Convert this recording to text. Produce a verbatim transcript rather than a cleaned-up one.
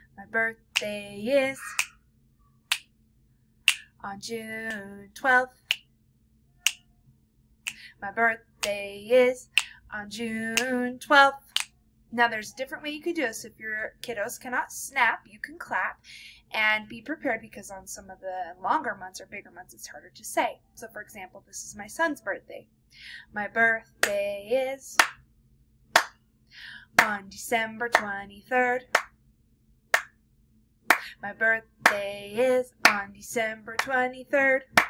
My birthday is on June twelfth. My birthday is on June twelfth. Now there's a different way you can do this. If your kiddos cannot snap, you can clap, and be prepared because on some of the longer months or bigger months it's harder to say. So for example, this is my son's birthday. My birthday is on December twenty-third. My birthday is on December twenty-third.